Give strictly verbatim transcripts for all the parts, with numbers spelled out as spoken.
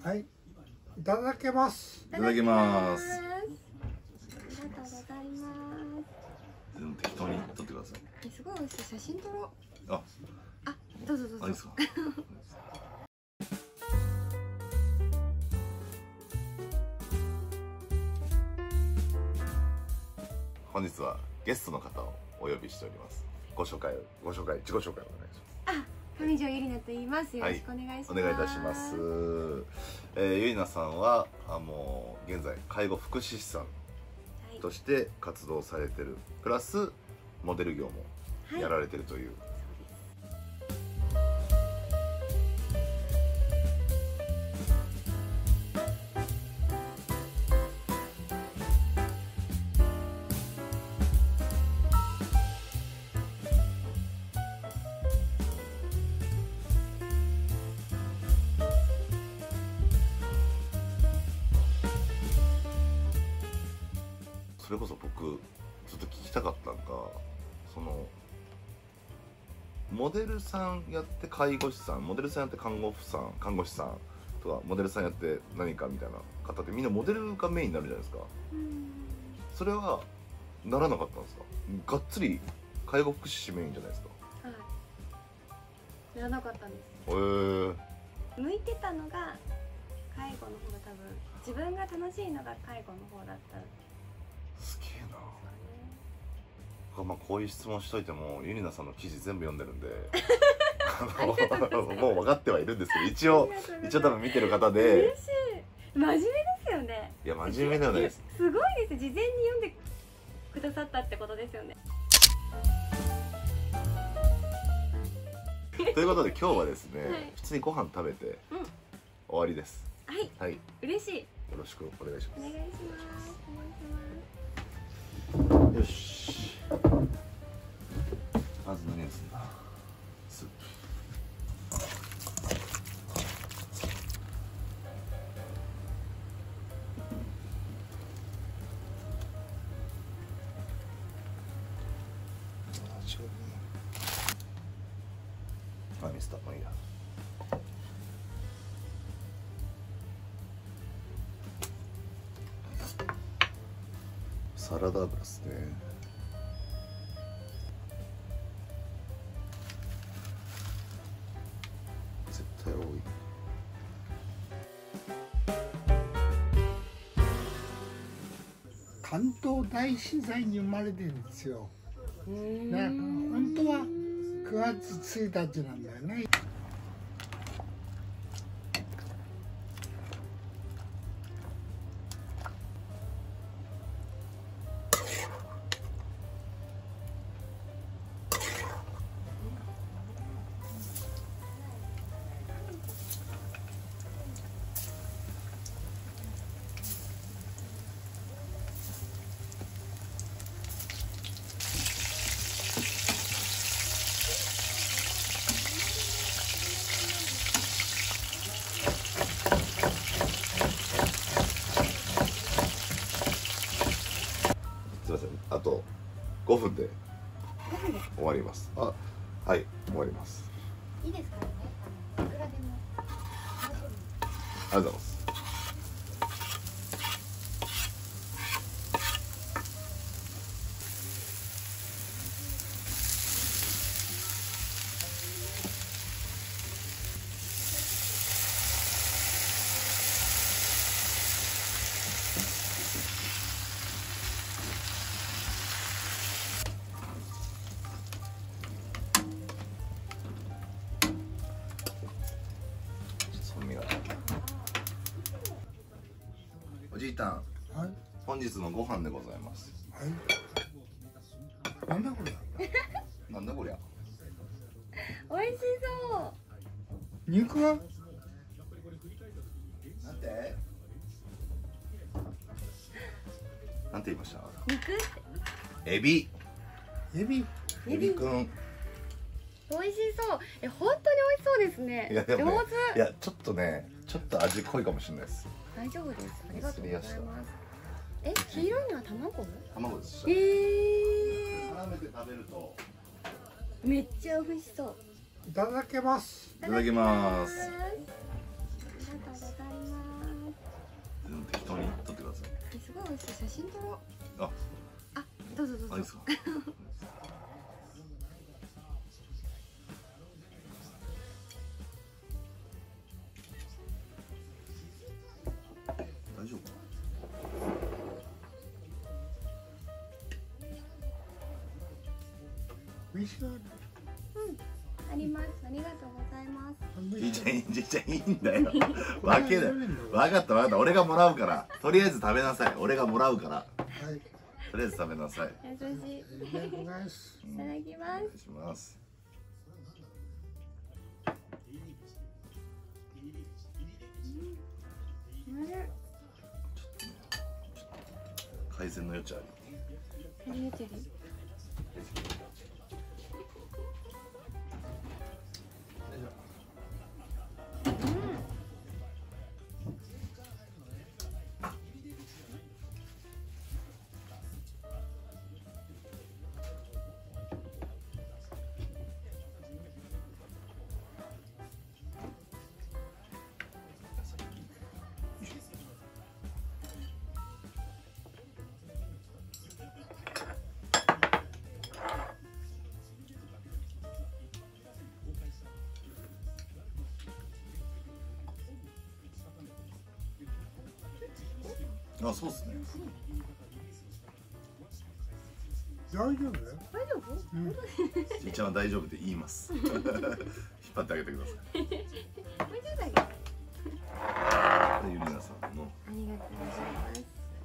はい、いただけます。 いただきます。 ありがとうございます。 全部適当に撮ってください。 え、すごい美味しい。写真撮ろう。 あ、 あ、どうぞどうぞ。 あ、いいですか。本日はゲストの方をお呼びしております。ご紹介、ご紹介、自己紹介をお願いします。 あ、上条ゆりなと言います。よろしくお願いします。 はい、お願いいたします。えー、ゆりなさんはあもう現在介護福祉士さんとして活動されてる、プラスモデル業もやられてるという。はい、それこそ僕ずっと聞きたかったのが、そのモデルさんやって介護士さん、モデルさんやって看護婦さん、看護師さんとか、モデルさんやって何かみたいな方ってみんなモデルがメインになるじゃないですか。それはならなかったんですか？がっつり介護福祉士メインじゃないですか。 はい、ならなかったんです。 へー。 向いてたのが介護の方が、多分自分が楽しいのが介護の方だった。 すげえな。まあこういう質問しといてもゆりなさんの記事全部読んでるんでもう分かってはいるんですけど、一応一応多分見てる方で。 嬉しい。真面目ですよね。 いや真面目だよね。 すごいです。事前に読んでくださったってことですよね。 ということで今日はですね、 はい、 普通にご飯食べて終わりです。 はい、はい、嬉しい。 よろしくお願いします。 お願いします。 よし、まず何をするんだ。スープ。あ、ミスター、まあいいや。サラダ油ですね。絶対多い。 関東大震災に生まれてるんですよ。だから本当はくがつついたちなんだよね。 あとごふんで終わります。あ、はい、終わります。 いいですからね。いくらでも。 ありがとうございます。おじいたん、はい、本日のご飯でございます。 はい。なんだこれ。 なんだこりゃ。 美味しそう。 肉は。 なんて。なんて言いました。 肉。 エビ。 エビ。 エビくん。 美味しそう。え、本当に美味しそうですね。 いやでもね、 上手。 いやちょっとね、ちょっと味濃いかもしれないです。 大丈夫です。ありがとうございます。え、黄色いのは卵？ 卵です。 ええー。絡めて食べるとめっちゃ美味しそう。 いただけます。 いただきます。 ありがとうございます。 ウス写真撮ろう。 あ、 あ、どうぞどうぞ。 あいいですか。大丈夫か飯がうん、あります。ありがとうございます。 な。じいちゃん、じいちゃんいいんだよ。分ける。分かった分かった。俺がもらうから。とりあえず食べなさい。俺がもらうから。 はい。 とりあえず食べなさい。 優しい。いありがとうございます。 ただきまお願いす。 します。 うん。 改善の余地あり。 何言ってる？ あ、そうですね。 大丈夫だよ。 大丈夫？ うん。 じいちゃんは大丈夫って言います。引っ張ってあげてください。 大丈夫だよ。 でゆりなさんの。 ありがとうございます。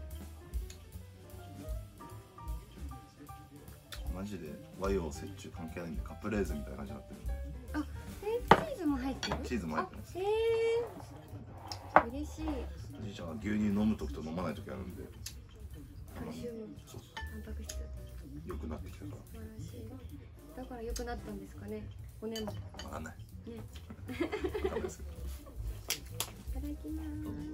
マジで和洋折衷関係ないんでカップレーズンみたいな感じになってるんで。 あ、え、チーズも入ってる？ チーズも入ってます。 あ、へえ。嬉しい。 じいちゃんは牛乳飲む時と飲まない時あるんで。 カルシウム、 そうそタンパク質。 う。良くなってきたか素晴らしい。だから良くなったんですかね。骨も。ね。 ら。わかんない。 いわかんないですけど。 ただきます。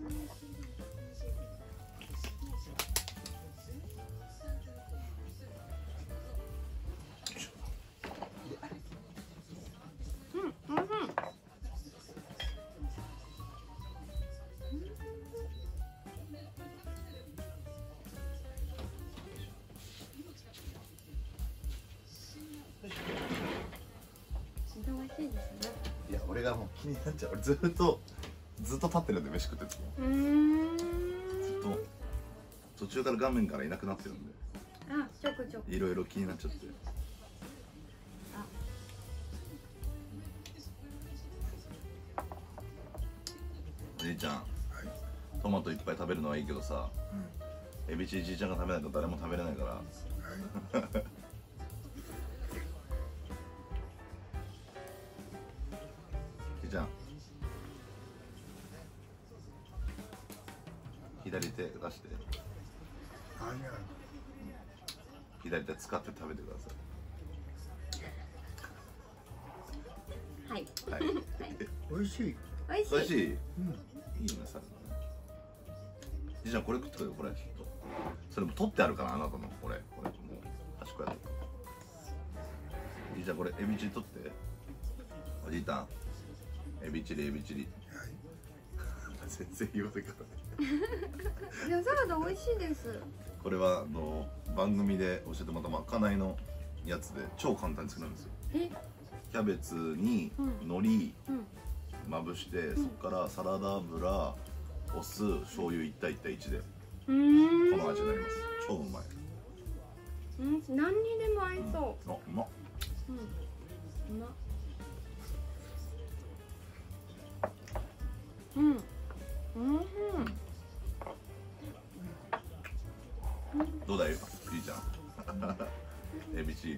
うん、うん、うん。忙しいですね。 いや、俺がもう気になっちゃう。俺ずっとずっと立ってるんで飯食ってても。 うーん。 ずっと途中から画面からいなくなってるんで。 あ、ちょくちょく。 いろいろ気になっちゃって。 あ、 じいちゃん、 はい。 トマトいっぱい食べるのはいいけどさ、エビチリじいちゃんが食べないと誰も食べれないから。 はい。 じいちゃん、左手出して、 ありがと左手使って食べてくだはい。 さい。はい。 う。美味しい。 美味しい。 美味しい。いいうん。 ね、さ。じいちゃん、これ食ってくれよ、これ、きっと。それも取ってあるから、あなたの、これ、これ、もう、端っこやる。じいちゃん、これ、エビチリ取って。おじいちゃん。エビチリ、エビチリ。 はい。 全然言わせ方。 いや、サラダ美味しいです。 これは、あの、番組で教えてもらったまかないのやつで、超簡単に作れるんですよ。 え、 キャベツにうん海苔うん。 まぶして、そこからサラダ油、お酢、醤油いち対いち対いちでうーん。 この味になります。超うまい。 うん、何にでも合いそあ、うまっ。 う。うん。うまっ。うん。うん。 どうだい、じいちゃん。エビチリ。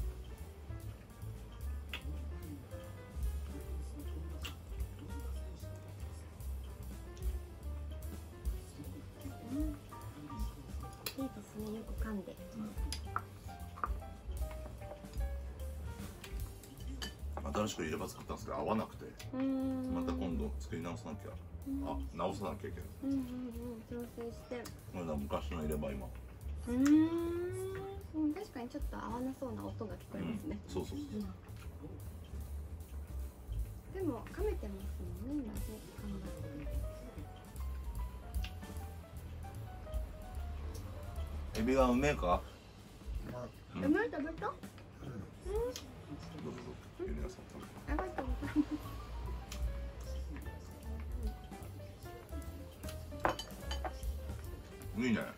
いいですね、よく噛んで。 新しく入れ歯作ったんですけど合わなくて、 うーん。 また今度作り直さなきゃ、あ、直さなきゃいけない。 うんうんうん、調整して。 これだ、昔の入れ歯今。 うーん。うん、確かにちょっと合わなそうな音が聞こえますね。 そうそうそう。 うん。でも噛めてますもんね、今ね、噛んだ。 エビがうめえか。 まあうんうまい食べた？ どうぞどうぞ。ゆりなさん食べて。 ありがとうございます。 いいね。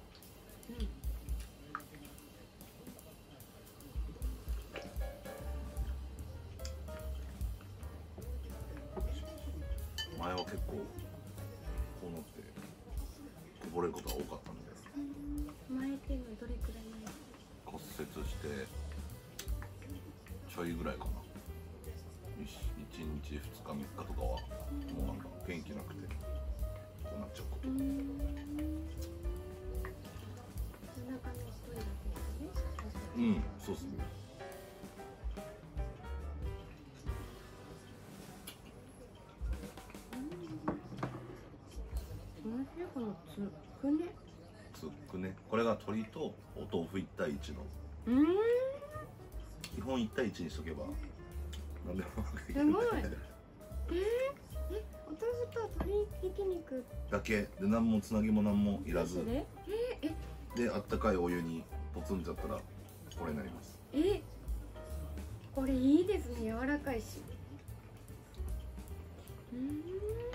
前は結構こうなってこぼれることが多かったんで、 前っていうのはどれくらい前？ 骨折してちょいぐらいかな。いちにちふつかみっかとかはもうなんか元気なくてこうなっちゃうこと。 うーん。お腹の太いだけですね。 うん、そうっすね。 おいしいこのつくね。 つくね。これが鶏とお豆腐いち対いちのうーん。 基本いち対いちにしとけばなんでもすごい。えー、え、お豆腐と鶏ひき肉だけで何もつなぎも何もいらずで、えー、え、 であったかいお湯にポツンってやったらこれになります。 え、これいいですね、柔らかいし。うーん。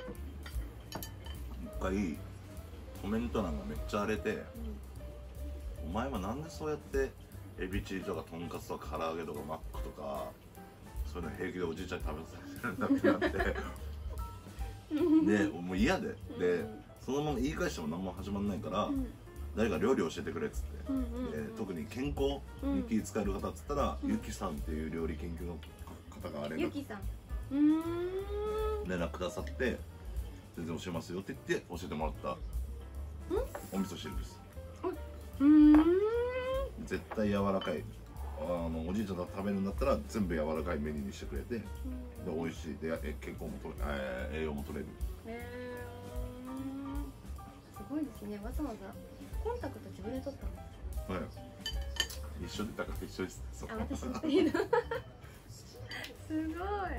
一回コメント欄がめっちゃ荒れて、お前はなんでそうやってエビチリとかとんかつとか唐揚げとかマックとかそういうの平気でおじいちゃんに食べさせてるんだってなってでもう嫌ででそのまま言い返しても何も始まんないから、 うん誰か料理教えてくれっつって、 うんうんで特に健康に気使える方っつったら、ゆきさんっていう料理研究の方があれゆきさん。うーん。 連絡くださって全然教えますよって言って教えてもらったお味噌汁です。 うーん。 絶対柔らかいあのおじいちゃんが食べるんだったら全部柔らかいメニューにしてくれて、で美味しいでえ健康もとれ、えー栄養も取れる。 へー、すごいですね。わざわざコンタクト自分で取ったの？ はい一緒でだから一緒です。そうあ、私のいいな。すごい。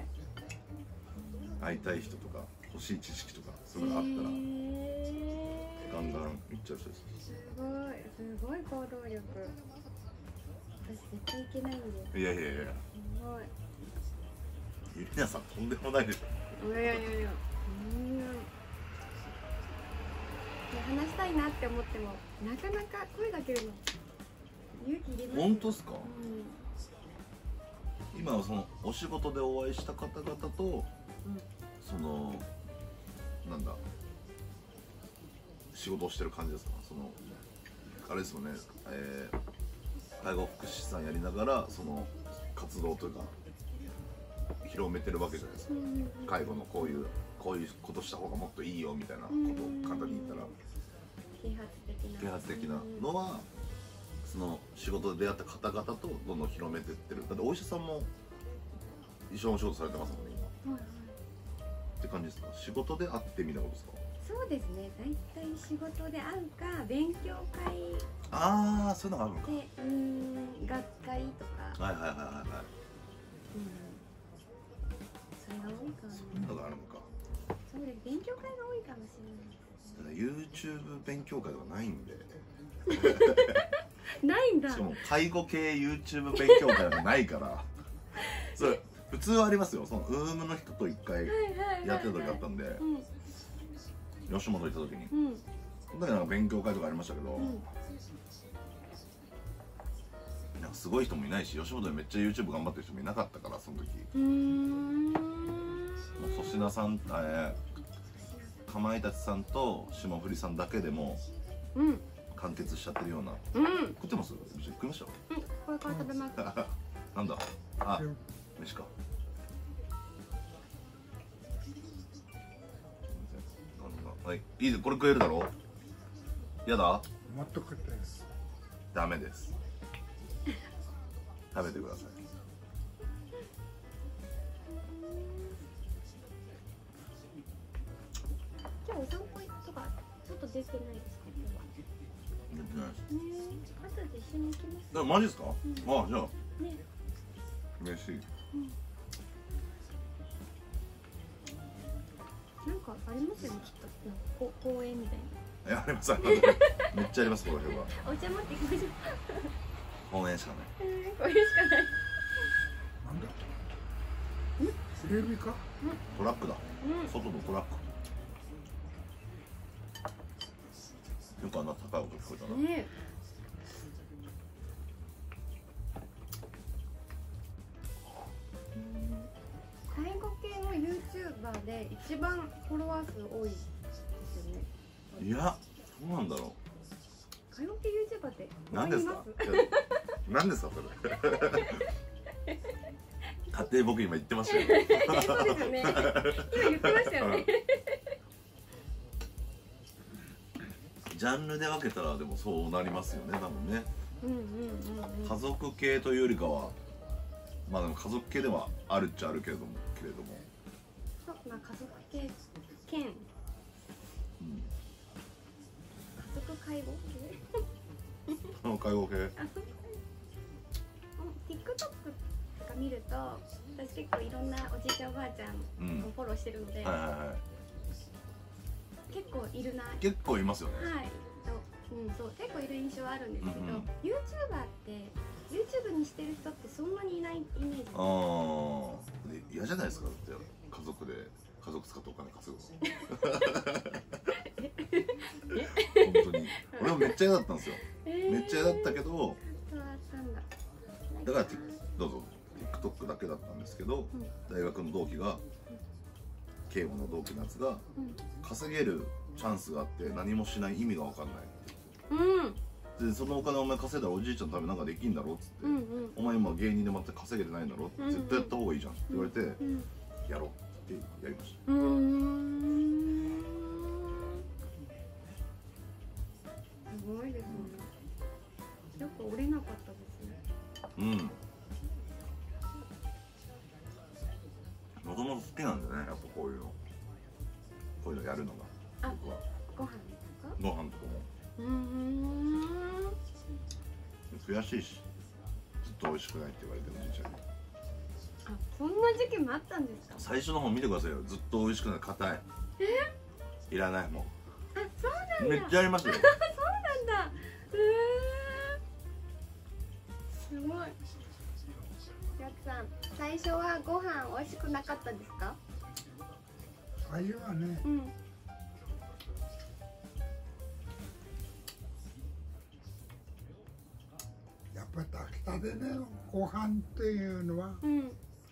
会いたい人とか欲しい知識とかそういうのがあったら、 へー、 ガンガンいっちゃう人です。 すごい、すごい行動力。私絶対いけないんで。 いやいやいやすごい。 ゆりなさんとんでもないでしょ。 いやいやいやいや。うん。話したいなって思ってもなかなか声かけるの勇気いります。 本当っすか。 うん。 今はそのお仕事でお会いした方々と、 うんそのなんだ仕事をしてる感じですか。そのあれですよね、えー、介護福祉士さんやりながらその活動というか広めてるわけじゃないですか。 うん介護のこういうこういうことした方がもっといいよみたいなことを簡単に言ったら啓発的な啓発的なのはその仕事で出会った方々とどんどん広めてってる。だってお医者さんも一緒のお仕事されてますもんね今。 はいはい。 って感じですか。仕事で会ってみたいなことですか。 そうですね。だいたい仕事で会うか勉強会ああそういうのがあるのか。 で、うーん、学会とか、 はいはいはいはいはい。 うん、それが多いかな。 そういうのがあるのか。 そうです。勉強会が多いかもしれないです。 ただ YouTube 勉強会とかないんで。 ないんだ。 しかも介護系 YouTube 勉強会がないからそれ普通はありますよ。そのウームの人と一回やってた時あったんで、 うん吉本行った時にうんその時なんか勉強会とかありましたけど、 うん。 なんかすごい人もいないし吉本でめっちゃ YouTube 頑張ってる人もいなかったからその時うーん。 もう粗品さん、えー、かまいたちさんと霜降りさんだけでもうんうん。 完結しちゃってるような。 うん。 食ってます？食いましたこれから食べます。 なんだあ、飯か。はい、いいでこれ食えるだろ。やだ？ もっと食ってですダメです。食べてください。 今日お散歩とかちょっと出てないですか？ 出てないです。 今日は。ねえ、後で一緒に行きます。 えマジですか？ んあじゃあね。 嬉しい。 なんかありますよね、きっと。なんかこ公園みたいえ、ありますありますめっちゃあります、この辺は。 お茶持ってきましょう。 公園しかない。 えーこれしかない。 なんだテレビか。 トラックだ、 うん。 外のトラック。よくあんな高い音聞こえたな。 ねえ。介護系の ユーチューバーで一番フォロワー数多いですよね。 いや、どうなんだろ介護系 ユーチューバーってう。何ですか他にいいや何ですかそれ勝手に僕今言ってましたよますそうですよね。今言ってましたよね。 ジャンルで分けたらでもそうなりますよね、多分ね。 うんうんうんうん。 家族系というよりかは、まあでも家族系ではあるっちゃあるけれどもけれども、 そう、まあ家族系兼うん、 家族介護系。 その介護系。 あ、TikTok とか見ると、私結構いろんなおじいちゃんおばあちゃんうんをフォローしてるので、 はいはいは結構いるな。 い。結構いますよね。 はい。とうん、そう結構いる印象はあるんですけど、 うんうんユーチューバーって YouTube にしてる人ってそんなにいないイメージ。 ああ、で嫌じゃないですか、だって家族で家族使ってお金稼ぐの本当に俺もめっちゃ嫌だったんですよ、 えーめっちゃ嫌だったけど、 そうだったんだ。 だからティどうぞ TikTok だけだったんですけど、大学の同期が慶応の同期のやつがうん稼げるチャンスがあって何もしない意味が分かんないうんで、そのお金お前稼いだらおじいちゃんのためなんかできんだろっつって、 うんうんお前今芸人で全く稼げてないんだろって、 うんうん絶対やった方がいいじゃんって言われて、 うんやろうってやりましうーん。すごいですね。よく折れなかったですね。 た。うん、もともと好きなんだよね、やっぱこういうのこういうのやるのが。 あ僕はご飯ですか？ ご飯とかもうーん。 悔しいし、ずっと美味しくないって言われてるおじいちゃんに。 あ、そんな時期もあったんですか？ 最初の方見てくださいよ、ずっと美味しくない、硬い、いらない、もあ、そうなんうめっちゃありますよそうなんだ。へえ。すごい。やつさん、最初はご飯美味しくなかったですか？ 最初はね、 うん。 やっぱり炊きたてでご飯っていうのはうん。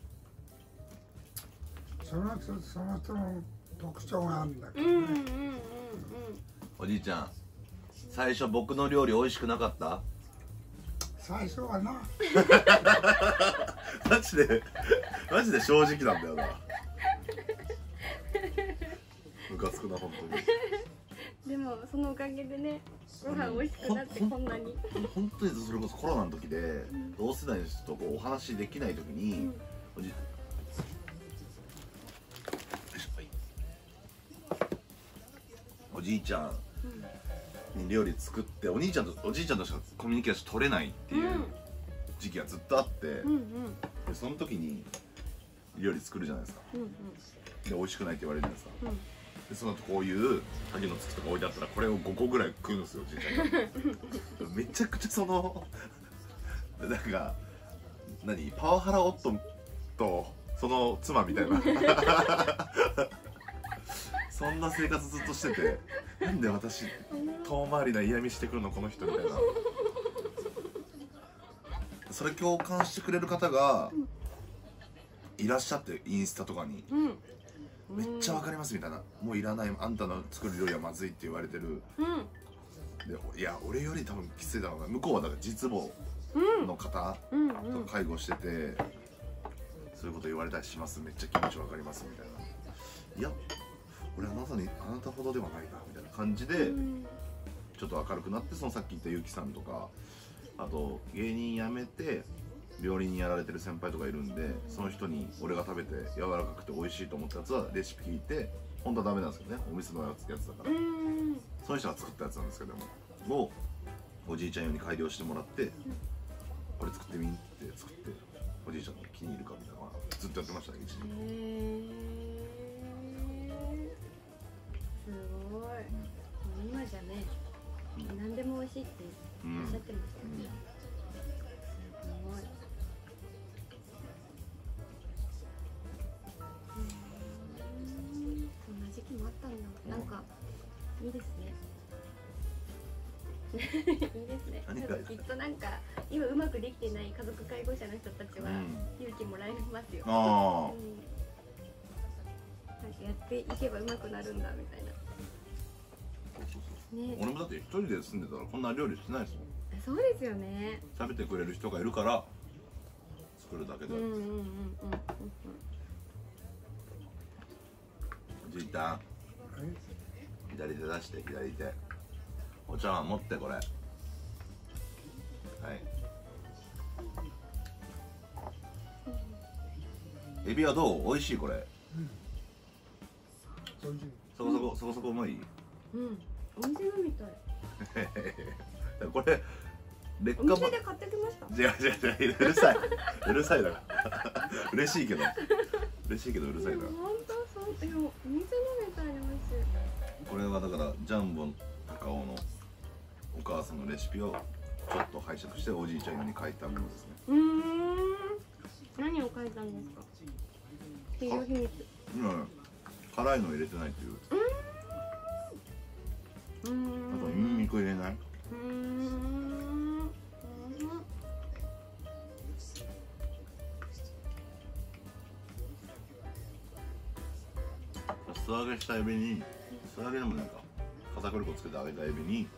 その人その人の特徴があるんだけうんうんうんうんどね、 おじいちゃん、最初僕の料理美味しくなかった？ 最初はな、 マジでマジで正直なんだよな。ムカつくな本当に。 でもそのおかげでね、ご飯美味しくなってこんなに。 本当にそれこそコロナの時で、同世代の人とこうお話できない時に、 うんおじよいしょはいおじいちゃんに料理作って、お兄ちゃんとおじいちゃんとしかコミュニケーション取れないっていう時期がずっとあって、 うんうんでその時に料理作るじゃないですか。 うんで美味しくないって言われるじゃないですか。 うんでその後こういう萩の月とか置いてあったらこれをごこぐらい食うんですよ、おじいちゃんが。めちゃくちゃそのなんか何パワハラ夫とその妻みたいなそんな生活ずっとしてて、なんで私遠回りな嫌味してくるのこの人みたいな。それ共感してくれる方がいらっしゃって、インスタとかにうんうんめっちゃわかりますみたいな、もういらない、あんたの作る料理はまずいって言われてる。 うんでいや俺より多分きついだろうな、向こうはだから実母うんの方うんうとん介護してて、そういうこと言われたりします、めっちゃ気持ちわかりますみたいな。いや俺あなたにあなたほどではないなみたいな感じでうんちょっと明るくなって、そのさっき言ったゆきさんとか、あと芸人辞めて料理人やられてる先輩とかいるんで、その人に俺が食べて柔らかくて美味しいと思ったやつはレシピ聞いて、本当はダメなんですけどね、お店のやつやつだから、 うんその人が作ったやつなんですけども、をおじいちゃん用に改良してもらって、これ作ってみんって作って、おじいちゃんの気に入るかみたいなのはずっとやってましたね、一時。 へえすごい。う今じゃね、何でも美味しいっておっしゃってましたよね。すごい。そんな時期もあったんだ。なんかいいですね。いいですね。 何かきっとなんか今うまくできてない家族介護者の人たちは勇気もらえますよ。 ああ、 うん、なんかやっていけばうまくなるんだみたいな。 そうそうそう、 ね、 俺もだって一人で住んでたらこんな料理してないですもん。 そうですよね。 食べてくれる人がいるから作るだけで。 うんうんうんうんうん。 じいたん、左手出して、左手。お茶碗持ってこれ。はい。エビはどう？美味しいこれ。 うん、 そこそこそこそこうまい。 うん、お店のみたい。 これ劣化お店で買ってきました。 違う違う違う、うるさい。うるさいだから。嬉しいけど。嬉しいけどうるさいな。 本当そう。いや、お店のみたいに美味しい。 これはだからジャンボ高尾のお母さんのレシピをちょっと拝借しておじいちゃん用に書いたものですね。 うーん。何を書いたんですか。企業秘密。 うん。辛いの入れてないっていう。 うーん。 あとニンニク入れない。 うーん。 素揚げしたエビに、素揚げでもなんか片栗粉つけて揚げたエビに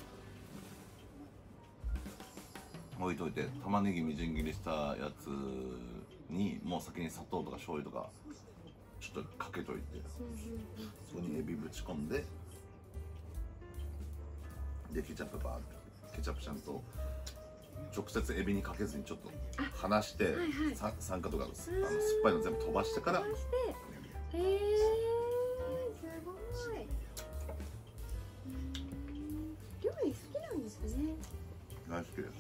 置いといて、玉ねぎみじん切りしたやつにもう先に砂糖とか醤油とかちょっとかけといて、そこにエビぶち込んで、でケチャップバーってケチャップちゃんと直接エビにかけずにちょっと離して、はいはい、さ酸化とかあの酸っぱいの全部飛ばしてから。 飛ばして、へー、すごい。料理好きなんですね。 大好きです。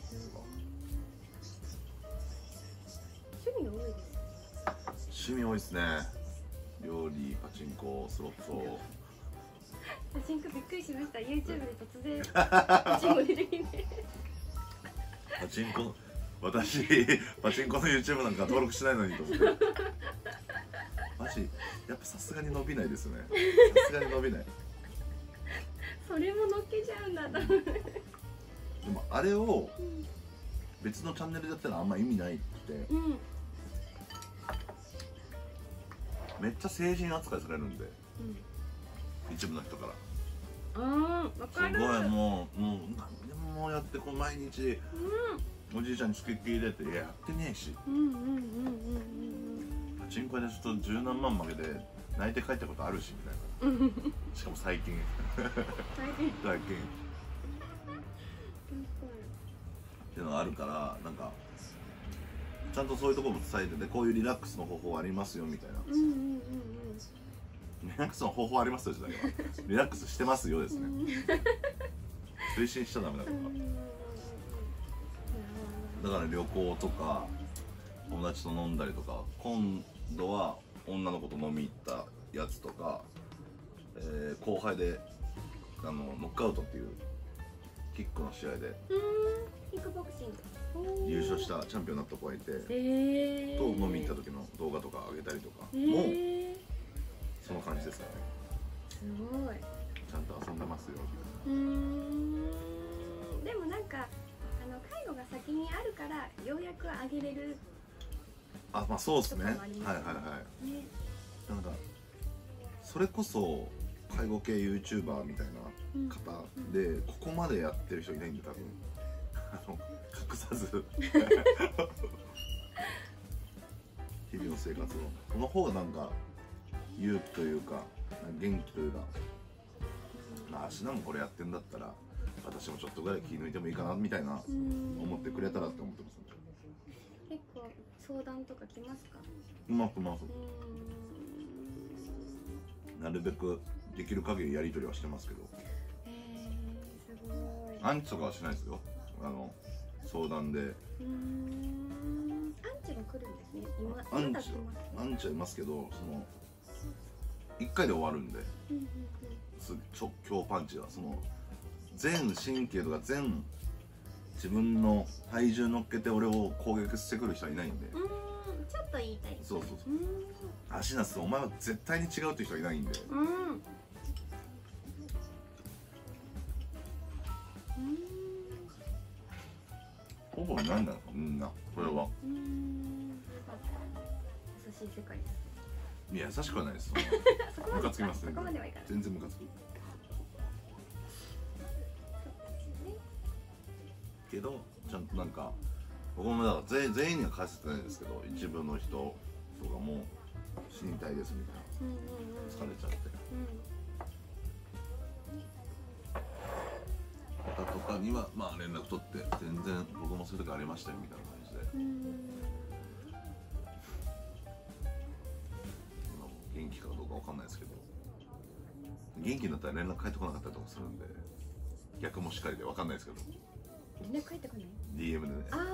趣味が多いです。 趣味多いですね。料理、パチンコ、スロット。 パチンコびっくりしました。YouTube で突然パチンコ出てきて。 パチンコ、私パチンコの YouTube なんか登録しないのにと思って。マジやっぱさすがに伸びないですね。さすがに伸びない。 それも乗っけちゃうんだ。でもあれを別のチャンネルでやったらあんま意味ないって、うん、めっちゃ成人扱いされるんで、うん、一部の人から。 あー、わかる。 すごい、もうもう何でもやってこう毎日、うん、おじいちゃんにつけっきりでってやってねえし、パチンコでちょっと十何万負けて泣いて帰ったことあるしみたいな。しかも最近最近最近っていうのがあるから、なんかちゃんとそういうところも伝えてて、こういうリラックスの方法ありますよみたいな。リラックスの方法ありますよじゃないわ。リラックスしてますよですね。推進しちゃダメだから。だから旅行とか友達と飲んだりとか、今度は女の子と飲み行ったやつとか、えー、後輩であのノックアウトっていうキックの試合でキックボクシング優勝したチャンピオンになった子がいて、 えー、 と飲みに行った時の動画とか上げたりとかも、えー、その感じですかね。 すごい。 ちゃんと遊んでますよ。 うーん、でもなんかあの介護が先にあるからようやく上げれる。 あ、まあそうですね。はいはいはい。ね、なんかそれこそ介護系 YouTuber みたいな方で、うん、ここまでやってる人いないんで多分。あの隠さず日々の生活をこの方がなんか勇気というか元気というか、まあ足なんもこれやってんだったら私もちょっとぐらい気抜いてもいいかなみたいな思ってくれたらって思ってますね。 結構相談とか来ますか？ うまくまくなるべくできる限りやり取りはしてますけど、 えー、すごい。 アンチとかはしないですよ。あの相談で。うーん、アンチが来るんですね。今アンチはアンチはいますけど、そのいっかいで終わるんで、す直強パンチはその全神経とか全自分の体重乗っけて俺を攻撃してくる人はいないんで。 うーん、ちょっと言いたいです。 そうそうそううーん、 アシナスお前は絶対に違うっていう人はいないんで。 うん、うん、 ほぼ何なのみんなこれは。 うーん、よかった。優しい世界です。 いや優しくはないですそんなそこまでムカつきますそこまではいかない。 全然ムカつくけどちゃんとなんか僕もだから全全員には返せてないんですけど、一部の人とかも死にたいですみたいうん、うん、うん、 な疲れちゃって方とかにはまあ連絡取って全然僕もそういう時ありましたよみたいな感じで、 うん、うん、 今も元気かどうかわかんないですけど、元気になったら連絡返ってこなかったりとかするんで逆もしっかりでわかんないですけど連絡返ってこない。 ディーエム でねあ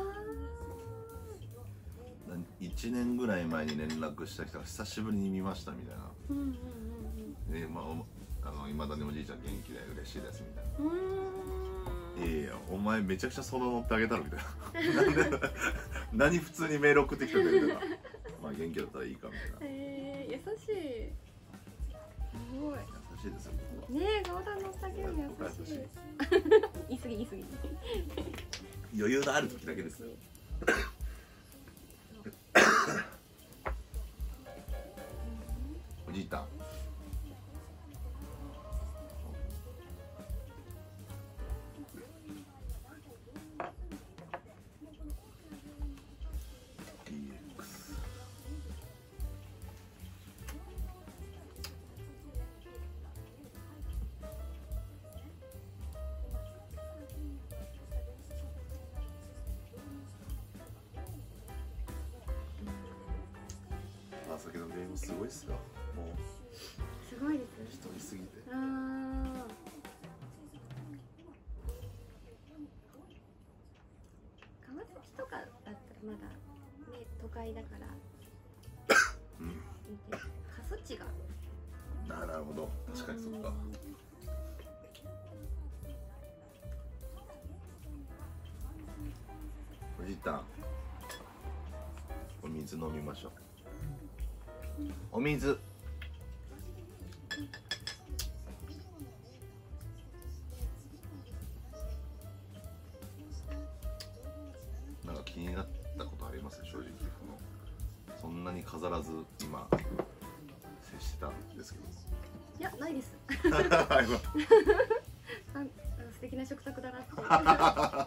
いちねんぐらい前に連絡した人が久しぶりに見ましたみたいな、 ー、うん、うん、 でまああの未だにおじいちゃん元気で嬉しいですみたいな、 うん、うーん、 いやいやお前めちゃくちゃその乗ってあげたろみたいななんで何普通にメール送ってきてくれるからまあ元気だったらいいかみたいな。 えー、優しい。すごい。 優しいですよ僕は。 ねえ、顔だ乗ってあげるの優しい。言い過ぎ言い過ぎ。 余裕のある時だけですよ。おじいたん先のゲームすごいっすよ。もうすごいです。 人いすぎて。 ああ。川崎とかだったらまだね都会だからうん。 見て過疎地が。 なるほど。確かにそっか。おじいたん。お水飲みましょう。お水。なんか気になったことあります正直。そのそんなに飾らず今接してたんですけど。 いやないです。 ああ素敵な食卓だなって。なんかなんか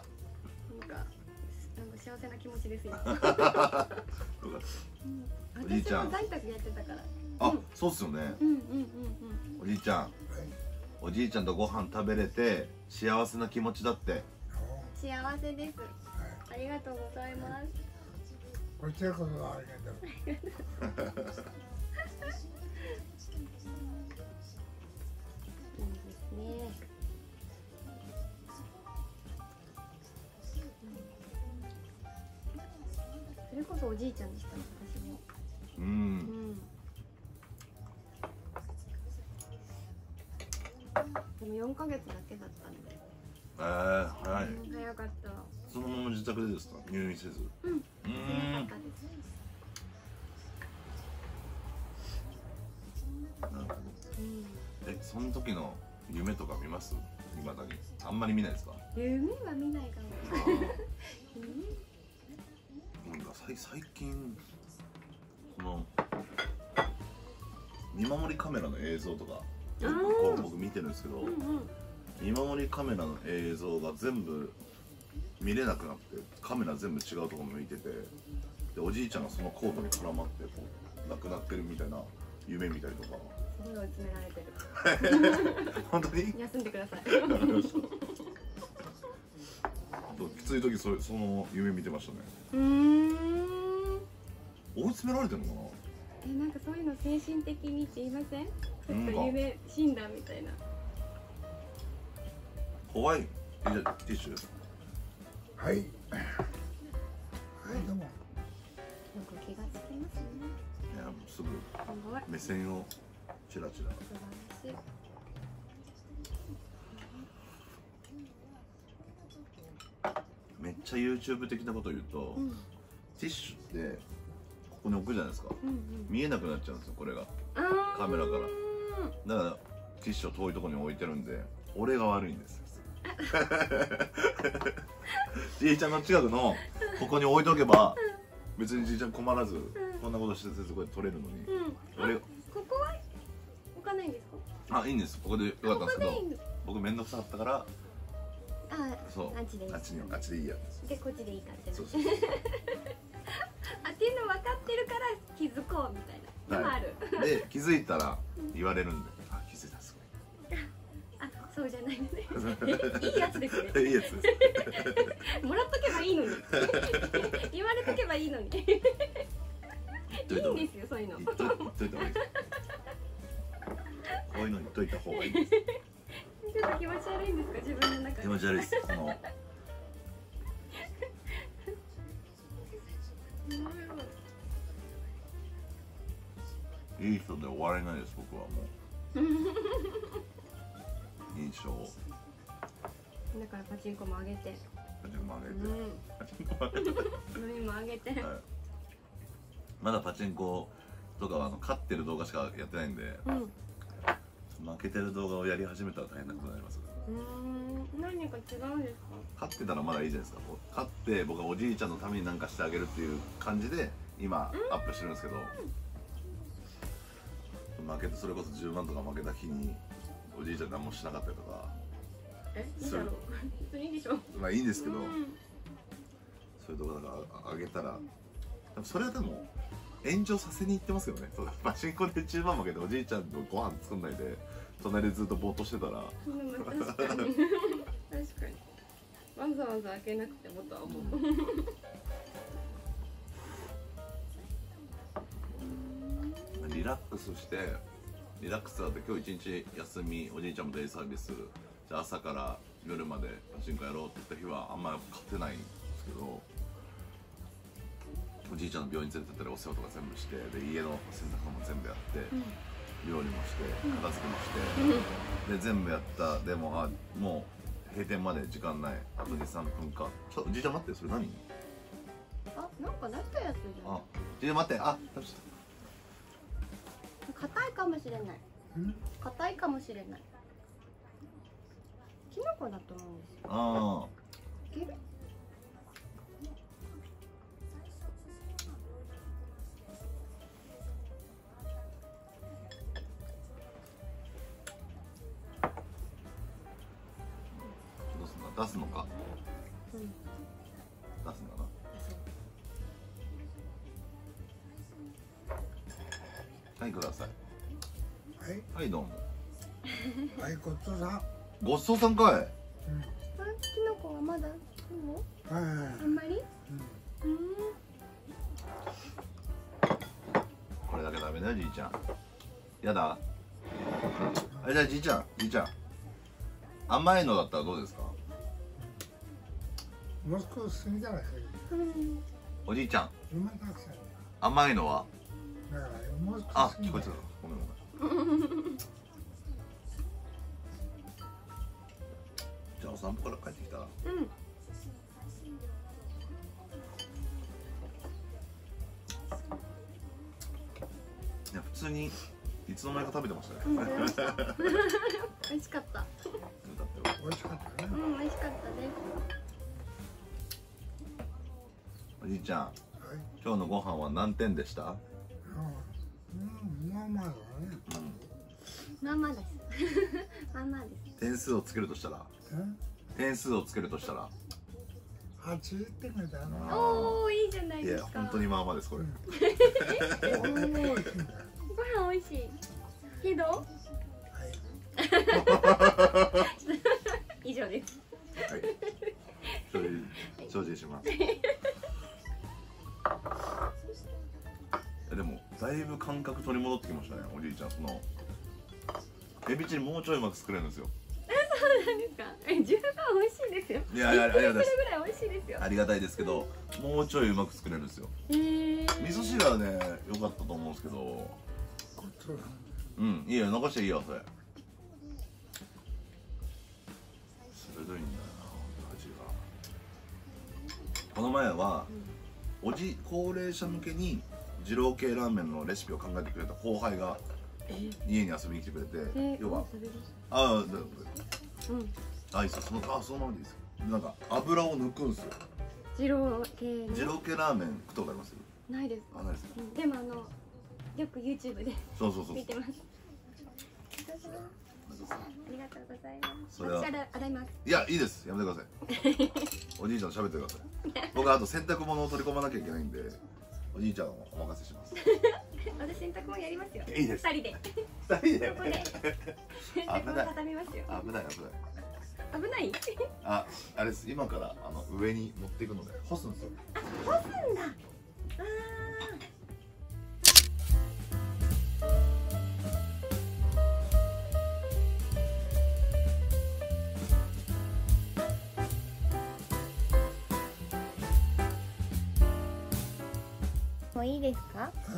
幸せな気持ちですよ。 よかったおじい私ちゃんも在宅やってたから。 あ、 うんそうっすよね。 うんうんうんおじいちゃん、おじいちゃんとご飯食べれて幸せな気持ちだって。 うん。幸せです。ありがとうございます。 こちらこそありがとう。 いいですね。それこそおじいちゃんでしたね、私も。 う。 うんん。でもよんかげつだけだったんで。 えー、はい。 うん、早かった。 そのまま自宅でですか、入院せず。 うん。 うー早ん。 かったです。 なるほど。 うん。 え、その時の夢とか見ます？未だに。あんまり見ないですか？ 夢は見ないかも。 あー夢なんか最最近この見守りカメラの映像とかあーこう僕見てるんですけど、 うんうん。 見守りカメラの映像が全部見れなくなってカメラ全部違うところ向いてて、でおじいちゃんがそのコードに絡まってこう亡くなってるみたいな夢見たりとか。 すごい追い詰められてる。 本当に休んでください。 きつい時それその夢見てましたね。 うーん。 追い詰められてるのかな。 え、なんかそういうの精神的にって言いません？ちょなんかっと夢診断みたいな。 怖い。え、じゃあティッシュ。 はい。はい、どうも。 よく気がつきますね。 いやもうすぐすごい。 目線をチラチラ。 素晴らしい。 ちゃ YouTube 的なこと言うと、 うん、 ティッシュってここに置くじゃないですか、 うんうん、 見えなくなっちゃうんですよこれがあカメラからだからティッシュを遠いところに置いてるんで俺が悪いんですじいちゃんの近くのここに置いとけば別にじいちゃん困らず、うん、こんなことしててそこで撮れるのに、 うん、 俺ここは置かないんですか？ あ、いいんです。ここでよかったんですけど僕めんどくさかったからあそうあっちでいいあっちにあっちでいいやでこっちでいいかってそうそうあっていうの分かってるから気づこうみたいなのもある、 はい、で気づいたら言われるんであ気づいたすごいあそうじゃないのねいいやつですねいいやつですもらっとけばいいのに言われとけばいいのにいいんですよそういうの言っといた方がいいですこういうの言っといた方がいいですちょっと気持ち悪いんですか自分の中で気持ち悪いですこのいい人で終われないです僕はもう印象をだからパチンコも上げてパチンコも上げて、 うん、 パチンコも上げて飲みも上げて、 はい、まだパチンコとかはあの勝ってる動画しかやってないんで、うん、負けてる動画をやり始めたら大変なことになります。 うーん何か違うんですか？ 勝ってたらまだいいじゃないですか。勝って僕はおじいちゃんのために何かしてあげるっていう感じで今アップしてるんですけど、負けてそれこそじゅうまんとか負けた日におじいちゃん何もしなかったりとかえいいだろう別にいいでしょ。 まあいいんですけど、 うん、 そういう動画とか上げたらそれはでも炎上させに行ってますよね。パチンコでじゅうまん負けておじいちゃんのご飯作んないで隣でずっとぼーっとしてたら確かに確かにわざわざ開けなくてもとは思う、 うん、リラックスしてリラックスだって今日一日休みおじいちゃんもデイサービスじゃあ朝から夜までパチンコやろうって言った日はあんまり勝てないんですけどおじいちゃんの病院連れてったりお世話とか全部してで家の洗濯も全部やって、うん料理もして片付けもして、うん、で全部やったでもあもう閉店まで時間ないあとにさんぷんかちょっとおじいちゃん待ってそれ何あなんか出したやつじゃんあじいちゃん待ってあ食べちゃった硬いかもしれない硬いかもしれないキノコだと思うんですよあいける出すのか、 うん、 出すんだなはいくださいはいはいどうもはいごちそうさんごちそうさんかい、うん、あキノコはまだはいはいあんまり、うん、うんこれだけダメだよじいちゃんやだあじゃあじいちゃんじいちゃん甘いのだったらどうですかもう少し過ぎたらおじいちゃん今だけ甘いのはだからもう少しあ聞こえてたごめんごめんじゃあお散歩から帰ってきたらうんいや普通にいつの間にか食べてましたね、 うん、美味しかった美味しかった美味しかったねうん美味しかったですおじいちゃん、はい、今日のご飯は何点でした？ うん、まあまあだね。 うん、まあまあです。まあまあです。 点数をつけるとしたら？点数をつけるとしたら？ はちてんだな。 おおいいじゃないですか。 いや本当にまあまあですこれ。 ご飯美味しいんだよ。 ご飯美味しい。けど？はい。以上です。 はい。精進します。でもだいぶ感覚取り戻ってきましたねおじいちゃんそのエビチリもうちょいうまく作れるんですよえそうなんですかえ十分美味しいですよいやいやありがたいですぐらい美味しいですよありがたいですけどもうちょいうまく作れるんですよへえ味噌汁はね良かったと思うんですけどうんいいよ残していいよそれ鋭いんだよな味がこの前は、うん、おじ高齢者向けに二郎系ラーメンのレシピを考えてくれた後輩が家に遊びに来てくれて、え要はああ、うん、あいいですよ、そのあそのままでいいですよ。なんか油を抜くんですよ。 二郎系、ね、 二郎系ラーメン食ったことあります？ ないです。 あ、ないですか。 うん、でもあのよく YouTube でそうそうそう見てます。ありがとうございます。それは洗います。 いや、いいです。やめてください。おじいちゃんと喋ってください。僕はあと洗濯物を取り込まなきゃいけないんで、おじいちゃんをお任せします。 私洗濯物やりますよ。 いいです。 二人で。 二人で。 ここで。洗濯物畳みますよ。 危ない危ない。 危ない？ あ、あれです。今からあの上に持っていくので干すんですよ。 あ、干すんだ。ああ。もういいですか？うん。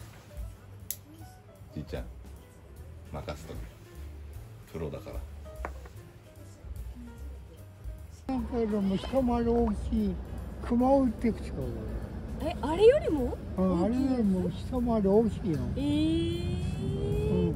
じいちゃん、任せとく。プロだから。 けれども一回り大きい熊を売ってきちゃう。 え、あれよりも？ うん、あれよりも一回り大きいよ。 えー、うん。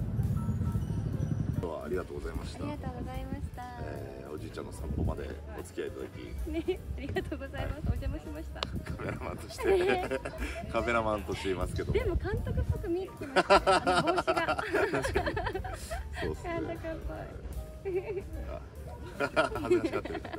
今日はありがとうございました。 ありがとうございました。 えー、おじいちゃんの散歩までお付き合いいただき。 ね、ありがとうございます。お邪魔しました。 カメラマンとしてカメラマンとしていますけども。 でも監督っぽく見えてきましたね。あの帽子が。確かに。そうですね。監督っぽい。 恥ずかしかったです。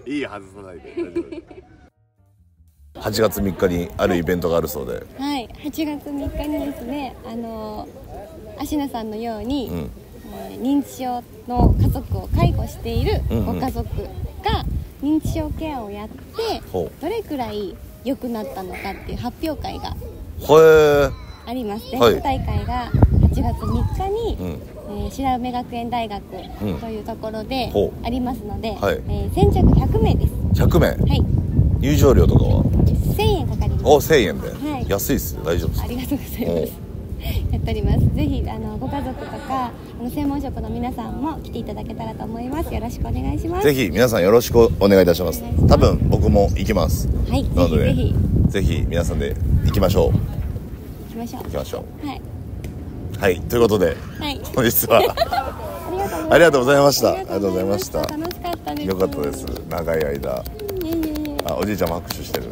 いい外さないで大丈夫です。はちがつみっかにあるイベントがあるそうで、 はい、はちがつみっかにですね、あの芦名さんのように、うんえー、認知症の家族を介護しているご家族が認知症ケアをやって、うんうん、どれくらい良くなったのかっていう発表会があります。全国大会がはちがつみっかに、うんえー、白梅学園大学というところでありますので、うんはいえー、先着ひゃくめいです。 ひゃくめい、はい、入場料とかはせんえんかかります。 お、せんえんで、 はい、 安いっす。大丈夫です。 ありがとうございます。やっております。ぜひあのご家族とかあの専門職の皆さんも来ていただけたらと思います。よろしくお願いします。 ぜひ皆さんよろしくお願いいたします。多分僕も行きます。 はい、 なのでぜひぜひ皆さんで行きましょう。 行きましょう。 行きましょう。 はい。 はい、ということで、はい、本日はありがとうございました。ありがとうございました。 楽しかったです。 よかったです。長い間。あ、おじいちゃんも拍手してる。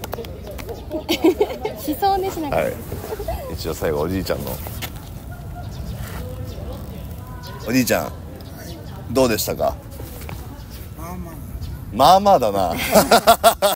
しそうねしながら。はい。 一応最後おじいちゃんの。おじいちゃん、どうでしたか。まあまあ。まあまあだな。